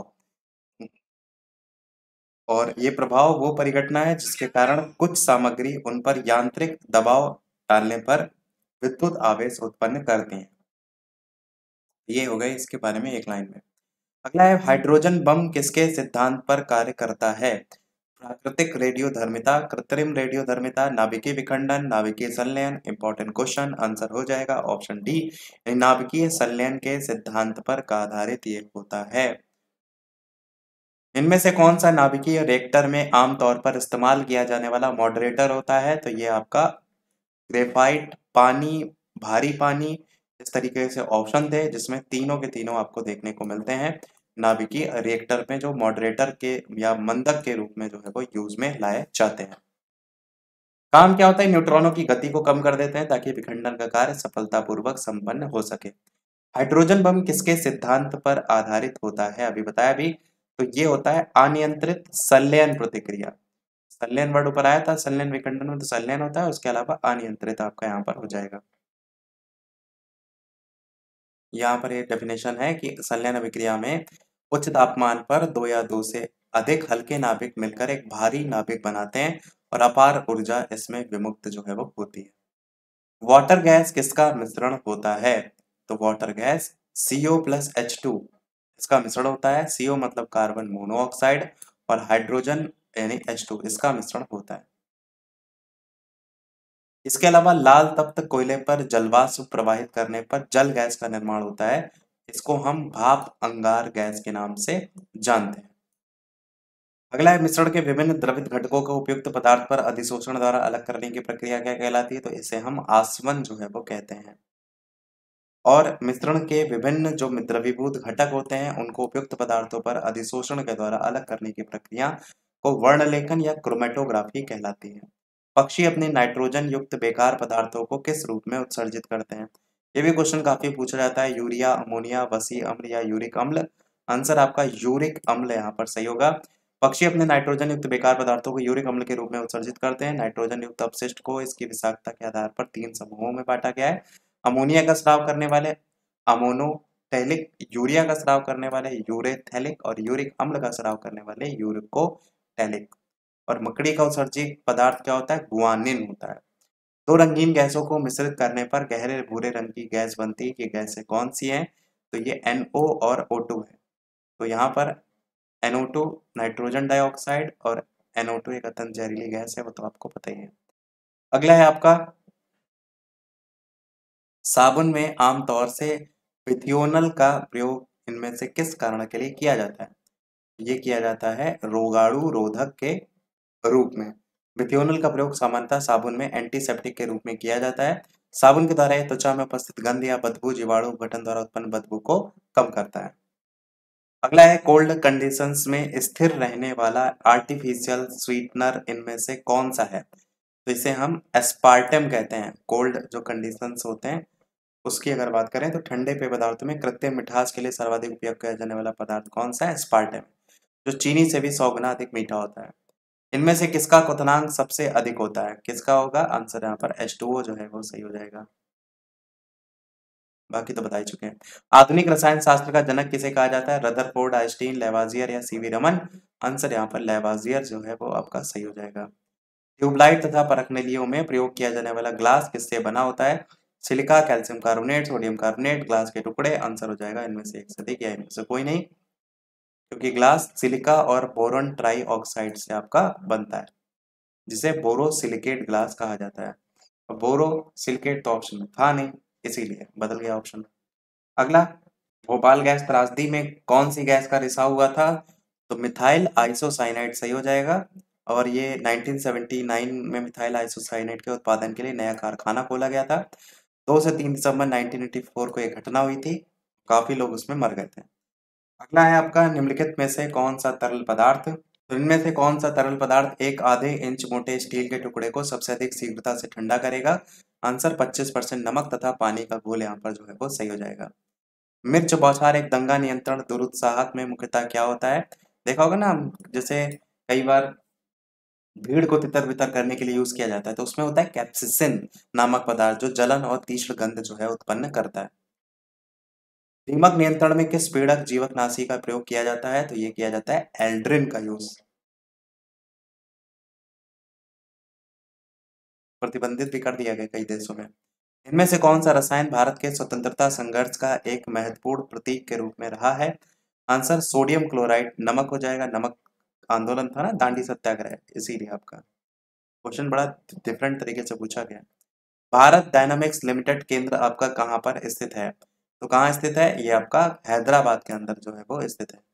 A: और ये प्रभाव वो परिघटना है जिसके कारण कुछ सामग्री उन पर यांत्रिक दबाव डालने पर विद्युत आवेश उत्पन्न करती है। ये हो गए इसके बारे में एक लाइन में। अगला है, हाइड्रोजन बम किसके सिद्धांत पर कार्य करता है। प्राकृतिक रेडियोधर्मिता, कृत्रिम रेडियोधर्मिता, नाभिकीय विखंडन, नाभिकीय संलयन। इंपॉर्टेंट क्वेश्चन, आंसर हो जाएगा ऑप्शन डी, नाभिकीय संलयन के सिद्धांत पर आधारित ये होता है। इनमें से कौन सा नाभिकीय रिएक्टर में आमतौर पर इस्तेमाल किया जाने वाला मॉडरेटर होता है, तो ये आपका ग्रेफाइट, पानी, भारी पानी। इस तरीके से ऑप्शन थे जिसमें तीनों के तीनों आपको देखने को मिलते हैं नाभिकीय रिएक्टर में जो मॉडरेटर के या मंदक के रूप में जो है वो यूज में लाए जाते हैं। काम क्या होता है, न्यूट्रॉनों की गति को कम कर देते हैं ताकि विखंडन का कार्य सफलतापूर्वक संपन्न हो सके। हाइड्रोजन बम किसके सिद्धांत पर आधारित होता है, अभी बताया भी, तो ये होता है अनियंत्रित संलयन प्रतिक्रिया। संलयन वर्ड ऊपर आया था, संलयन विखंडन में तो संलयन होता है, उसके अलावा अनियंत्रित आपका यहाँ पर हो जाएगा। यहाँ पर एक डेफिनेशन है कि संलयन अभिक्रिया में उच्च तापमान पर दो या दो से अधिक हल्के नाभिक मिलकर एक भारी नाभिक बनाते हैं और अपार ऊर्जा इसमें विमुक्त जो है वो होती है। वाटर गैस किसका मिश्रण होता है? तो water gas C O plus H two इसका मिश्रण होता है। सी ओ मतलब कार्बन मोनोऑक्साइड और हाइड्रोजन यानी एच टू इसका मिश्रण होता है। इसके अलावा लाल तप्त कोयले पर जलवाष्प प्रवाहित करने पर जल गैस का निर्माण होता है। इसको हम भाप अंगार गैस के नाम से जानते हैं। अगला है मिश्रण के विभिन्न द्रवित घटकों को उपयुक्त पदार्थ पर अधिशोषण द्वारा अलग करने की प्रक्रिया क्या कहलाती है? तो इसे हम आसवन जो है वो कहते हैं। और मिश्रण के विभिन्न जो द्रवीभूत घटक होते हैं उनको उपयुक्त पदार्थों पर अधिशोषण के द्वारा अलग करने की प्रक्रिया को वर्णलेखन या क्रोमेटोग्राफी कहलाती है। पक्षी अपने नाइट्रोजन युक्त बेकार पदार्थों को किस रूप में उत्सर्जित करते हैं? ये भी क्वेश्चन काफी पूछा जाता है। यूरिया, अमोनिया, वसी अम्ल या यूरिक अम्ल। आंसर आपका यूरिक अम्ल यहाँ पर सही होगा। पक्षी अपने नाइट्रोजन युक्त बेकार पदार्थों को यूरिक अम्ल के रूप में उत्सर्जित करते हैं। नाइट्रोजन युक्त अपशिष्ट को इसकी विषाक्तता के आधार पर तीन समूहों में बांटा गया है। अमोनिया का स्राव करने वाले अमोनोटैलिक, यूरिया का स्राव करने वाले यूरेथैलिक और यूरिक अम्ल का स्राव करने वाले यूरिकोटैलिक। और मकड़ी का उत्सर्जित पदार्थ क्या होता है? गुआनिन होता है। दो रंगीन गैसों को मिश्रित करने पर गहरे भूरे रंग की गैस बनती है। ये गैसें कौन सी हैं? तो ये एन ओ और ओ टू है। तो यहाँ पर N O two nitrogen dioxide और एन ओ टू एक अत्यंत जहरीली गैस है, वो तो आपको पता ही है। अगला है आपका साबुन में आमतौर से विथियोनल का प्रयोग इनमें से किस कारण के लिए किया जाता है? ये किया जाता है रोगाणु रोधक के रूप में। विथियोनल का प्रयोग सामान्यतः साबुन में एंटीसेप्टिक के रूप में किया जाता है। साबुन के द्वारा यह त्वचा में उपस्थित गंध या बदबू जीवाणु अपघटन द्वारा उत्पन्न बदबू को कम करता है। अगला है कोल्ड कंडीशंस में स्थिर रहने वाला आर्टिफिशियल स्वीटनर इनमें से कौन सा है? तो इसे हम एस्पार्टम कहते हैं। कोल्ड जो कंडीशंस होते हैं उसकी अगर बात करें तो ठंडे पेय पदार्थों में कृत्रिम मिठास के लिए सर्वाधिक उपयोग किया जाने वाला पदार्थ कौन सा है? एस्पार्टम, जो चीनी से भी सौ गुना अधिक मीठा होता है। इनमें से किसका क्वथनांक सबसे अधिक होता है? किसका होगा? आंसर यहाँ पर एच टू ओ जो है वो सही हो जाएगा। बाकी तो बता ही चुके हैं। आधुनिक रसायन शास्त्र का जनक किसे कहा जाता है? रदरफोर्ड, आइंस्टीन, लेवाजियर या सीवी रमन। आंसर यहाँ पर लेवाजियर जो है वो आपका सही हो जाएगा। ट्यूबलाइट तथा परखनलियों में प्रयोग किया जाने वाला ग्लास किससे बना होता है? Silica, calcium carbonate, sodium carbonate, glass के टुकड़े। आंसर हो जाएगा इनमें से एक से अधिक या इनमें से कोई नहीं, क्योंकि ग्लास सिलिका और बोरॉन ट्राई ऑक्साइड से आपका बनता है, जिसे बोरोसिलिकेट ग्लास कहा जाता है। और बोरोसिलिकेट तो ऑप्शन में था नहीं, इसीलिए बदल गया ऑप्शन। अगला, भोपाल गैस त्रासदी में कौन सी गैस का रिसाव हुआ था? तो मिथाइल आइसोसाइनाइड सही हो जाएगा। और ये नाइनटीन सेवेंटी नाइन में मिथाइल आइसोसाइनाइड के उत्पादन के लिए नया कारखाना खोला गया था। दो से तीन दिसंबर नाइनटीन एटी फोर को एक घटना हुई थी, काफी लोग उसमें मर गए थे। अगला है आपका निम्नलिखित में से कौन सा तरल पदार्थ, तो इनमें से कौन सा तरल पदार्थ एक आधे इंच मोटे स्टील के टुकड़े को सबसे अधिक शीघ्रता से ठंडा करेगा? आंसर पच्चीस परसेंट नमक तथा पानी का घोल यहाँ पर जो है वो सही हो जाएगा। मिर्च बौछार एक दंगा नियंत्रण दुरुत्साहक में मुख्यतः क्या होता है? देखा होगा ना, जैसे कई बार भीड़ को तितर बितर करने के लिए यूज किया जाता है, तो उसमें होता है कैप्सिसिन नामक पदार्थ, जो जलन और तीक्ष्ण गंध जो है उत्पन्न करता है। दीमक नियंत्रण में किस पीड़क जीवकनाशी का प्रयोग किया जाता है? तो ये किया जाता है एल्ड्रिन का यूज। प्रतिबंधित भी कर दिया गया कई देशों में। इनमें से कौन सा रसायन भारत के स्वतंत्रता संघर्ष का एक महत्वपूर्ण प्रतीक के रूप में रहा है? आंसर सोडियम क्लोराइड, नमक हो जाएगा। नमक आंदोलन था ना, दांडी सत्याग्रह, इसीलिए आपका क्वेश्चन बड़ा डिफरेंट तरीके से पूछा गया। भारत डायनामिक्स लिमिटेड केंद्र आपका कहाँ पर स्थित है? तो कहाँ स्थित है? ये आपका हैदराबाद के अंदर जो है वो स्थित है।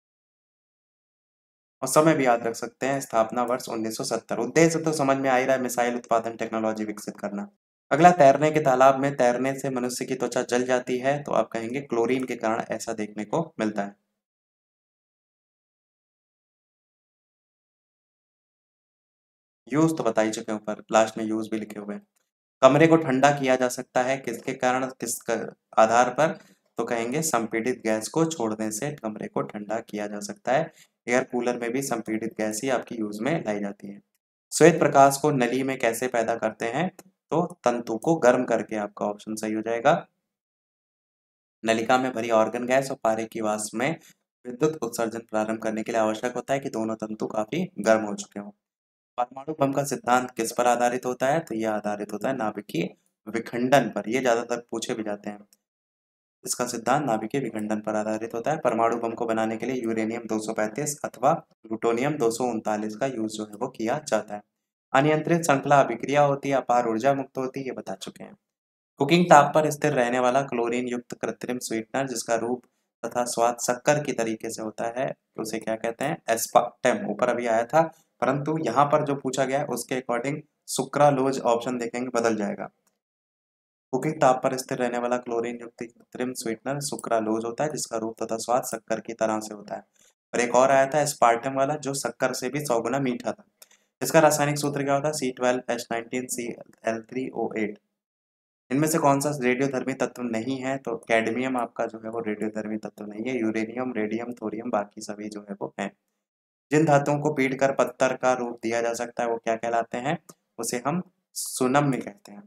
A: और समय भी याद रख सकते हैं, स्थापना वर्ष उन्नीस सौ सत्तर। उद्देश्य तो समझ में आ ही रहा है, मिसाइल उत्पादन टेक्नोलॉजी विकसित करना। अगला, तैरने के तालाब में तैरने से मनुष्य की त्वचा जल जाती है, तो आप कहेंगे क्लोरीन के कारण ऐसा देखने को मिलता है। यूज तो बता ही चुके हैं, ऊपर लास्ट में यूज भी लिखे हुए हैं। कमरे को ठंडा किया जा सकता है किसके कारण, किस आधार पर? तो कहेंगे संपीड़ित गैस को छोड़ने से कमरे को ठंडा किया जा सकता है। एयर कूलर में भी संपीड़ित गैस ही आपकी यूज में लाई जाती है। श्वेत प्रकाश को नली में कैसे पैदा करते हैं? तो तंतु को गर्म करके, आपका ऑप्शन सही हो जाएगा। नलिका में भरी ऑर्गन गैस और पारे की वाष्प में विद्युत उत्सर्जन प्रारंभ करने के लिए आवश्यक होता है कि दोनों तंतु काफी गर्म हो चुके हों। परमाणु बम का सिद्धांत किस पर आधारित होता है? तो यह आधारित होता है नाभिकीय विखंडन पर। ये ज्यादातर पूछे भी जाते हैं। इसका सिद्धांत नाभिकीय विखंडन पर आधारित होता है। परमाणु बम को बनाने के लिए यूरेनियम दो सौ पैंतीस अथवा प्लूटोनियम दो सौ उनतालीस का यूज जो है वो किया जाता है। अनियंत्रित श्रृंखला अभिक्रिया होती है, अपार ऊर्जा मुक्त होती है, ये बता चुके हैं। कुकिंग ताप पर स्थिर रहने वाला क्लोरीन युक्त कृत्रिम स्वीटनर जिसका रूप तथा स्वाद शक्कर की तरीके से होता है, उसे क्या कहते हैं? एस्पार्टम। ऊपर अभी आया था, परंतु यहाँ पर जो पूछा गया है उसके अकॉर्डिंग सुक्रालोज ऑप्शन देखेंगे बदल जाएगा। कुकिंग ताप पर स्थिर रहने वाला क्लोरीन युक्त कृत्रिम स्वीटनर सुक्रालोज होता है जिसका रूप तथा स्वाद शक्कर की तरह से होता है। और एक और आया था एस्पार्टम वाला जो शक्कर से भी सौ गुना मीठा था। इसका रासायनिक सूत्र क्या होता है? C twelve H nineteen C L three O eight. इनमें से कौन सा रेडियोधर्मी तत्व नहीं है? तो कैडमियम आपका जो है वो रेडियोधर्मी तत्व नहीं है। यूरेनियम, रेडियम, थोरियम बाकी सभी जो है वो हैं। जिन धातुओं को पीट कर पत्थर का रूप दिया जा सकता है वो क्या कहलाते हैं? उसे हम सुनम्य कहते हैं।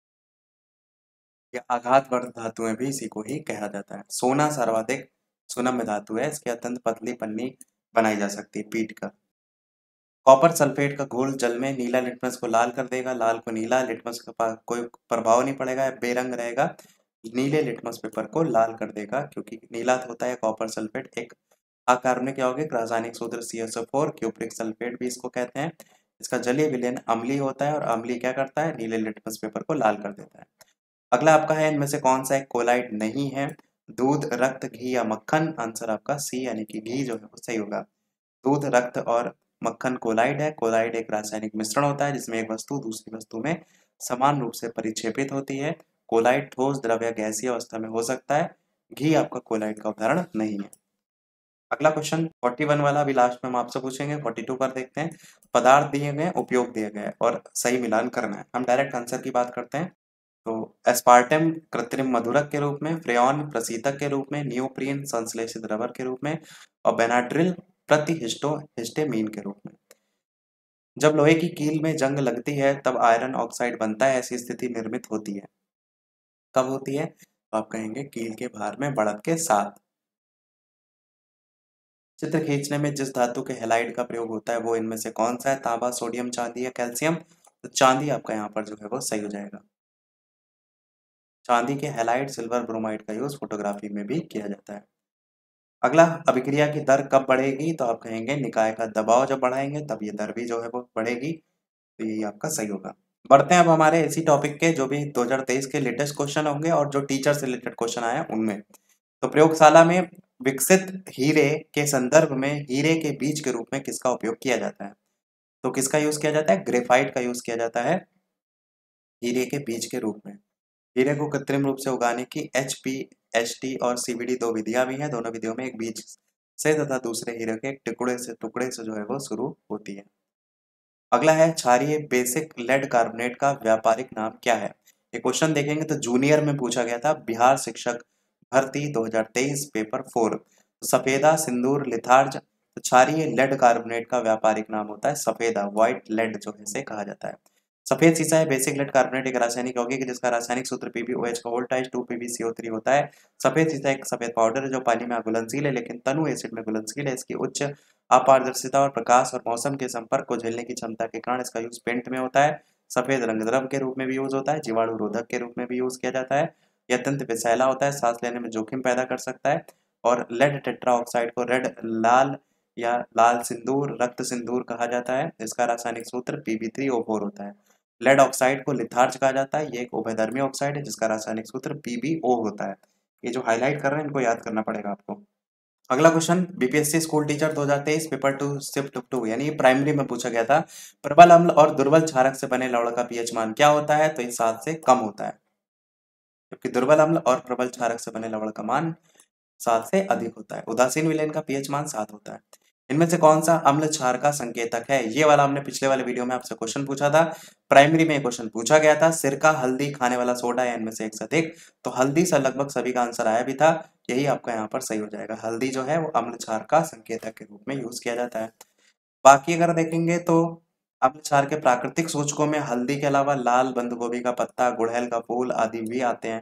A: या आघातवर्ध धातुएं भी इसी को ही कहा जाता है। सोना सर्वाधिक सुनम्य धातु है, इसकी अत्यंत पतली पन्नी बनाई जा सकती है पीट कर। कॉपर सल्फेट का घोल जल में नीला लिटमस को लाल कर देगा, लाल को नीला, लिटमस का पा- कोई प्रभाव नहीं पड़ेगा, बेरंग रहेगा। नीले लिटमस पेपर को लाल कर देगा क्योंकि नीला होता है कॉपर सल्फेट। एक अकार्बनिक यौगिक, रासायनिक सूत्र C S O four. Cupric sulphate भी इसको कहते हैं। इसका जलीय विलयन अम्लीय होता है और अम्लीय क्या करता है? नीले लिटमस पेपर को लाल कर देता है। अगला आपका है इनमें से कौन सा एक कोलाइड नहीं है? दूध, रक्त, घी या मक्खन। आंसर आपका सी यानी कि घी जो है वो सही होगा। दूध, रक्त और मक्खन कोलाइड है। कोलाइड एक रासायनिक मिश्रण होता है जिसमें एक वस्तु दूसरी वस्तु में समान रूप से परिक्षेपित होती है। कोलाइड ठोस, द्रव या गैसीय अवस्था में हो सकता है। घी आपका कोलाइड का उदाहरण नहीं है। अगला क्वेश्चन इकतालीस वाला अभी लास्ट में हम आपसे पूछेंगे। बयालीस पर देखते हैं। पदार्थ दिए गए, उपयोग दिए गए और सही मिलान करना है। हम डायरेक्ट आंसर की बात करते हैं। तो एस्पार्टम कृत्रिम मधुरक के रूप में, फ्रेयॉन प्रशीतक के रूप में, नियोप्रीन संश्लेषित रबर के रूप में और बेनाड्रिल प्रतिहिस्टो हिस्टेमीन के रूप में। जब लोहे की कील में जंग लगती है तब आयरन ऑक्साइड बनता है, ऐसी स्थिति निर्मित होती है। कब होती है? तो आप कहेंगे कील के भार में बढ़त के साथ। चित्र खींचने में जिस धातु के हैलाइड का प्रयोग होता है वो इनमें से कौन सा है? तांबा, सोडियम, चांदी या कैल्शियम। तो चांदी आपका यहाँ पर जो है वो सही हो जाएगा। चांदी के हैलाइड, सिल्वर, ब्रोमाइड का यूज फोटोग्राफी में भी किया जाता है। अगला, अभिक्रिया की दर कब बढ़ेगी? तो आप कहेंगे निकाय का दबाव जब बढ़ाएंगे तब ये दर भी जो है वो बढ़ेगी। तो यही आपका सही होगा। बढ़ते हैं अब हमारे इसी टॉपिक के जो भी दो हज़ार तेईस के लेटेस्ट क्वेश्चन होंगे और जो टीचर से रिलेटेड क्वेश्चन आए हैं उनमें। तो प्रयोगशाला में विकसित हीरे के संदर्भ में हीरे के बीज के रूप में किसका उपयोग किया जाता है? तो किसका यूज किया जाता है? ग्रेफाइट का यूज किया जाता है हीरे के बीज के रूप में। हीरे को कृत्रिम रूप से उगाने की एच पी एच टी और सी बी डी दो विधियां भी हैं। दोनों विधियों में एक बीज से तथा दूसरे हीरे के एक टुकड़े से टुकड़े से जो है वो शुरू होती है। अगला है क्षारीय बेसिक लेड कार्बोनेट का व्यापारिक नाम क्या है? ये क्वेश्चन देखेंगे तो जूनियर में पूछा गया था, बिहार शिक्षक भर्ती दो हज़ार तेईस पेपर फोर। सफेदा, सिंदूर, लिथार्ज। तो क्षारीय लेड कार्बोनेट का व्यापारिक नाम होता है सफेदा, व्हाइट लेड जो है इसे कहा जाता है। सफेद सीसा है बेसिक लेड कार्बोनेट एक रासायनिक यौगिक है जिसका रासायनिक सूत्र पी बी ओ एच का वोल्टाइज two P B C O three होता है। सफेद सीसा एक सफेद पाउडर है जो पानी में घुलनशील है लेकिन तनु एसिड में घुलनशील है। इसकी उच्च अपारदर्शिता और प्रकाश और मौसम के संपर्क को झेलने की क्षमता के कारण इसका यूज पेंट में होता है। सफेद रंग द्रव के रूप में भी यूज होता है, जीवाणु रोधक के रूप में भी यूज किया जाता है। यह अत्यंत विषैला होता है, सांस लेने में जोखिम पैदा कर सकता है। और लेड टेट्रा ऑक्साइड को रेड लाल या लाल सिंदूर, रक्त सिंदूर कहा जाता है। इसका रासायनिक सूत्र P B three O four होता है। लेड ऑक्साइड को लिथार्ज कहा जाता है। ये एक उभयधर्मी ऑक्साइड है जिसका रासायनिक सूत्र पी बी ओ होता है। ये जो हाईलाइट कर रहे हैं इनको याद करना पड़ेगा आपको। अगला question B P S C school teacher दो हज़ार तेईस पेपर टू शिफ्ट टू यानी प्राइमरी में पूछा गया था। प्रबल अम्ल और दुर्बल क्षारक से बने लवण का पीएच मान क्या होता है? तो ये सात से कम होता है, जबकि दुर्बल अम्ल और प्रबल क्षारक से बने लवण का मान सात से अधिक होता है। उदासीन विलयन का पीएच मान सात होता है। इनमें से कौन सा अम्ल क्षार का संकेतक है? ये वाला हमने पिछले वाले वीडियो में आपसे क्वेश्चन पूछा था। प्राइमरी में क्वेश्चन पूछा गया था, सिरका, हल्दी, खाने वाला सोडा या इनमें से एक से अधिक। तो हल्दी से लगभग सभी का आंसर आया भी था, यही आपका यहाँ पर सही हो जाएगा। हल्दी जो है वो अम्ल क्षार का संकेतक के रूप में यूज किया जाता है। बाकी अगर देखेंगे तो अम्ल क्षार के प्राकृतिक सूचकों में हल्दी के अलावा लाल बंद गोभी का पत्ता, गुड़हल का फूल आदि भी आते हैं।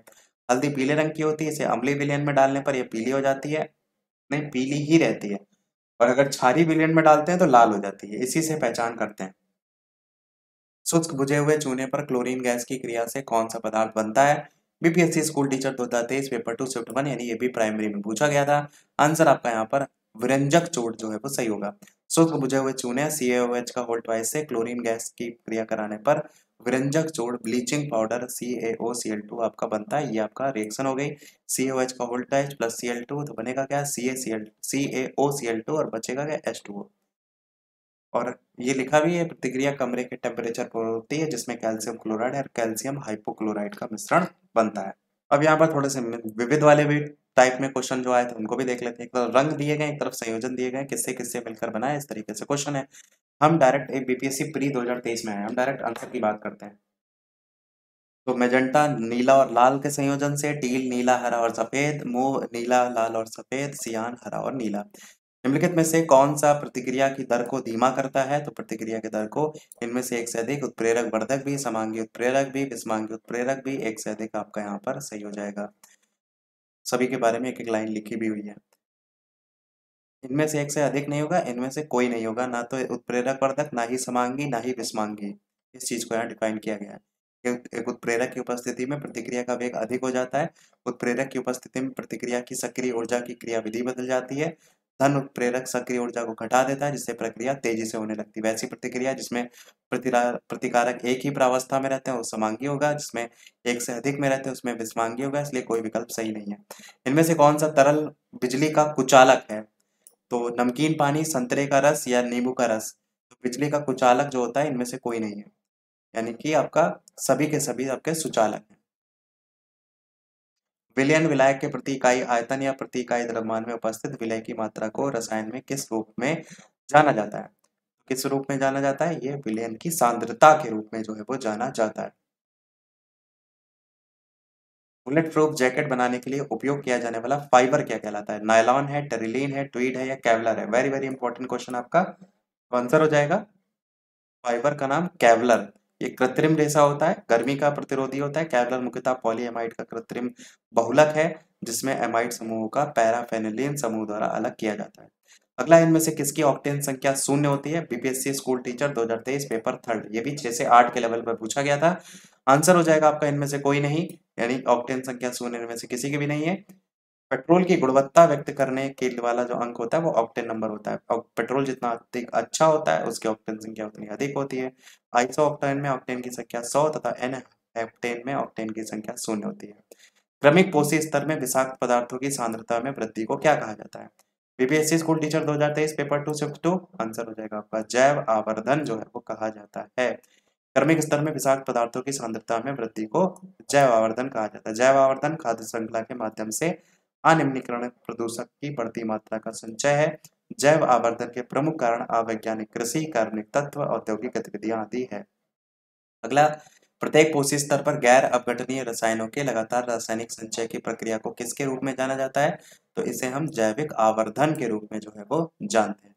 A: हल्दी पीले रंग की होती है, इसे अम्लीय विलयन में डालने पर यह पीली हो जाती है, नहीं पीली ही रहती है, और अगर क्षारीय विलयन में डालते हैं तो लाल हो जाती है। इसी से पहचान करते हैं। शुष्क बुझे हुए चूने पर क्लोरीन गैस की क्रिया से कौन सा पदार्थ बनता है? बीपीएससी स्कूल टीचर दो हजार तेईस पेपर टू शिफ्ट वन, यानी ये भी प्राइमरी में पूछा गया था। आंसर आपका यहाँ पर विरंजक चोट जो है वो सही होगा। शुष्क बुझे हुए चूने सी ए ओ एच का होल ट्वाइस से क्लोरीन गैस की क्रिया कराने पर विरंजक चोट bleaching powder C A O C L two आपका बनता है। ये आपका रिएक्शन हो गई। सी ए ओ एच का whole twice plus C L two तो बनेगा क्या? C A C L C A O C L two और बचेगा क्या? H two O. और ये लिखा भी है प्रतिक्रिया कमरे के टेम्परेचर पर होती है जिसमें कैल्शियम क्लोराइड और कैल्शियम हाइपोक्लोराइड का मिश्रण बनता है। अब यहाँ पर थोड़े से विविध वाले भी टाइप में क्वेश्चन जो आए थे उनको भी देख लेते हैं। एक तरफ रंग दिए गए, एक तरफ संयोजन दिए गए, किससे किससे मिलकर बना है, इस तरीके से क्वेश्चन है। हम डायरेक्ट एक बीपीएससी प्री दो हजार तेईस में आए, हम डायरेक्ट आंसर की बात करते हैं। तो मेजेंटा नीला और लाल के संयोजन से, टील नीला हरा और सफेद, मोव नीला लाल और सफेद, सियान हरा और नीला। निम्नलिखित में से कौन सा प्रतिक्रिया की दर को धीमा करता है? तो प्रतिक्रिया की दर को इनमें से एक से अधिक उत्प्रेरक वर्धक भी, समांगी उत्प्रेरक भी, विषमांगी उत्प्रेरक भी, एक से अधिक आपका यहाँ पर सही हो जाएगा। सभी के बारे में एक एक लाइन लिखी भी हुई है। इनमें से एक से अधिक नहीं होगा, इनमें से कोई नहीं होगा, ना तो उत्प्रेरक वर्धक, ना ही समांगी, ना ही विषमांगी। इस चीज को यहाँ डिफाइन किया गया है। एक उत्प्रेरक की उपस्थिति में प्रतिक्रिया का वेग अधिक हो जाता है। उत्प्रेरक की उपस्थिति में प्रतिक्रिया की सक्रिय ऊर्जा की क्रियाविधि बदल जाती है। धन उत्प्रेरक सक्रिय ऊर्जा को घटा देता है जिससे प्रक्रिया तेजी से होने लगती है। वैसी प्रतिक्रिया जिसमें प्रतिकारक एक ही प्रावस्था में रहते हैं वो समांगी होगा, जिसमें एक से अधिक में रहते हैं उसमें विषमांगी होगा, इसलिए कोई विकल्प सही नहीं है। इनमें से कौन सा तरल बिजली का कुचालक है? तो नमकीन पानी, संतरे का रस या नींबू का रस। तो बिजली का कुचालक जो होता है इनमें से कोई नहीं है, यानी कि आपका सभी के सभी आपके सुचालक हैं। विलयन विलायक के प्रति इकाई आयतन या प्रति इकाई द्रव्यमान में उपस्थित विलय की मात्रा को रसायन में किस रूप में जाना जाता है? किस रूप में जाना जाता है? ये विलयन की सांद्रता के रूप में जो है वो जाना जाता है। बुलेट प्रूफ जैकेट बनाने के लिए उपयोग किया जाने वाला फाइबर क्या कहलाता है? नायलॉन है, टेरिलीन है, ट्वीड है या केवलर है? वेरी वेरी इंपॉर्टेंट क्वेश्चन आपका। आंसर हो जाएगा फाइबर का नाम केवलर। ये कृत्रिम रेशा होता है, गर्मी का प्रतिरोधी होता है। केवलर मुख्यतः पॉलीएमाइड का कृत्रिम बहुलक है जिसमें एमाइड समूहों का पैराफेनिलीन समूह द्वारा अलग किया जाता है। अगला, इनमें से किसकी ऑक्टेन संख्या शून्य होती है? बीपीएससी स्कूल टीचर दो हजार तेईस पेपर थर्ड, ये भी छह से आठ के लेवल पर पूछा गया था। आंसर हो जाएगा आपका इनमें से कोई नहीं, यानी ऑक्टेन संख्या शून्य इनमें से किसी की भी नहीं है। पेट्रोल की गुणवत्ता व्यक्त करने के वाला जो अंक होता है वो ऑक्टेन नंबर होता है, और पेट्रोल जितना अधिक अच्छा होता है उसकी ऑक्टेन संख्या उतनी अधिक होती है। आइसो ऑक्टेन में ऑक्टेन की संख्या सौ तथा एन ऑक्टेन में ऑक्टेन की संख्या शून्य होती है। क्रमिक पोषी स्तर में विषाक्त पदार्थों की सांद्रता में वृद्धि को क्या कहा जाता है? बीपीएससी स्कूल टीचर दो हजार तेईस paper two shift two, answer हो जाएगा आपका जैव आवर्धन जो है वो कहा जाता है। क्रमिक स्तर में विषाक्त पदार्थों की सांद्रता में वृद्धि को जैव आवर्धन कहा जाता है। जैव आवर्धन खाद्य श्रृंखला के माध्यम से अनिम्नीकरण प्रदूषक की बढ़ती मात्रा का संचय है। जैव आवर्धन के प्रमुख कारण अवैज्ञानिक कृषि, कार्बनिक तत्व, औद्योगिक गतिविधियां आदि है। अगला, प्रत्येक पोषी स्तर पर गैर अपघटनीय रसायनों के लगातार रासायनिक संचय की प्रक्रिया को किसके रूप में जाना जाता है? तो इसे हम जैविक आवर्धन के रूप में जो है वो जानते हैं।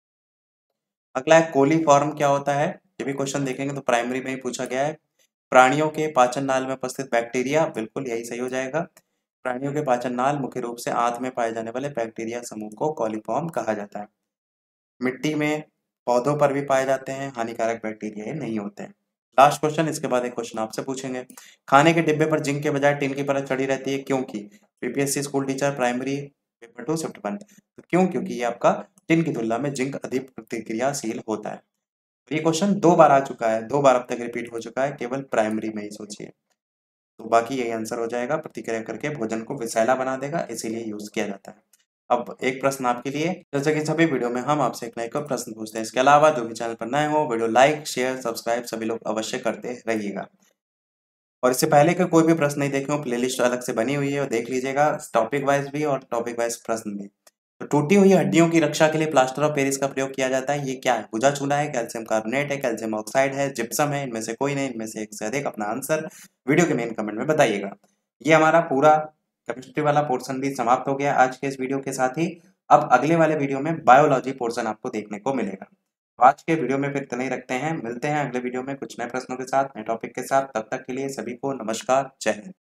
A: अगला है कोलीफॉर्म क्या होता है? ये भी क्वेश्चन देखेंगे तो प्राइमरी में ही पूछा गया है। प्राणियों के पाचन नाल में उपस्थित बैक्टीरिया, बिल्कुल यही सही हो जाएगा। प्राणियों के पाचन नाल मुख्य रूप से आंत में पाए जाने वाले बैक्टीरिया समूह को कोलीफॉर्म कहा जाता है। मिट्टी में, पौधों पर भी पाए जाते हैं, हानिकारक बैक्टीरिया ये नहीं होते हैं। लास्ट क्वेश्चन, इसके बाद एक क्वेश्चन आपसे पूछेंगे। खाने के डिब्बे पर जिंक के बजाय टिन की परत चढ़ी रहती है, क्योंकि? BPSC school teacher primary paper two shift one, तो क्यों? क्योंकि ये आपका टिन की तुलना में जिंक अधिक प्रतिक्रियाशील होता है। ये क्वेश्चन दो बार आ चुका है, दो बार अब तक रिपीट हो चुका है, केवल प्राइमरी में ही सोचिए। तो बाकी यही आंसर हो जाएगा, प्रतिक्रिया करके भोजन को विषैला बना देगा, इसीलिए यूज किया जाता है। अब एक प्रश्न आपके लिए, जैसे कि सभी वीडियो में हम आपसे एक नए को प्रश्न पूछते हैं, इसके अलावा जो भी चैनल पर नए हो वीडियो लाइक शेयर सब्सक्राइब सभी लोग अवश्य करते रहिएगा। और इससे पहले के कोई भी प्रश्न नहीं देखे हो, प्लेलिस्ट अलग से बनी हुई है और देख लीजिएगा, टॉपिक वाइज भी और टॉपिक वाइज प्रश्न भी। तो टूटी हुई हड्डियों की रक्षा के लिए प्लास्टर ऑफ पेरिस का प्रयोग किया जाता है, ये क्या है? भुजा चूना है, कैल्शियम कार्बोनेट है, कैल्शियम ऑक्साइड है, जिप्सम है, इनमें से कोई नहीं, इनमें से एक से अधिक अपना आंसर वीडियो के मेन कमेंट में बताइएगा। ये हमारा पूरा केमिस्ट्री वाला पोर्शन भी समाप्त हो गया आज के इस वीडियो के साथ ही। अब अगले वाले वीडियो में बायोलॉजी पोर्शन आपको देखने को मिलेगा। आज के वीडियो में फिर इतना ही रखते हैं, मिलते हैं अगले वीडियो में कुछ नए प्रश्नों के साथ, नए टॉपिक के साथ। तब तक के लिए सभी को नमस्कार, जय हिंद।